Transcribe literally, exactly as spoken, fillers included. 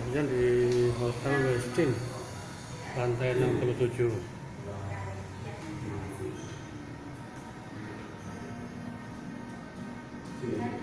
kejadian di Hotel Westin lantai enam puluh tujuh. Thank you.